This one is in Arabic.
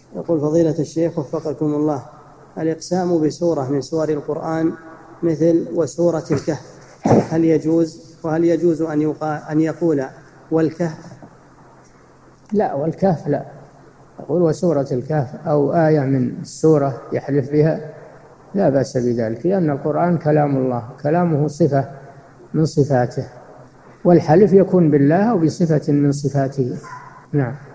يقول فضيلة الشيخ وفقكم الله، الإقسام بسورة من سور القرآن مثل وسورة الكهف هل يجوز؟ وهل يجوز أن يقول والكهف؟ لا، والكهف لا، يقول وسورة الكهف أو آية من السورة يحلف بها لا بأس بذلك، لأن القرآن كلام الله، كلامه صفة من صفاته، والحلف يكون بالله أو بصفة من صفاته. نعم.